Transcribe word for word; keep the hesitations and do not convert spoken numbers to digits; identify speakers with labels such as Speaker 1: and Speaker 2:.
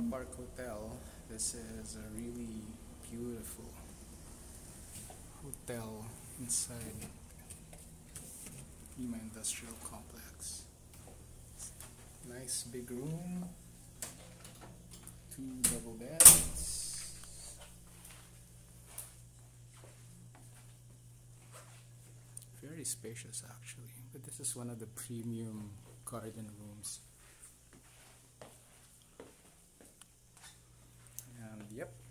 Speaker 1: Park Hotel. This is a really beautiful hotel inside Lima Industrial Complex. Nice big room, two double beds, very spacious actually, but this is one of the premium garden rooms. And yep,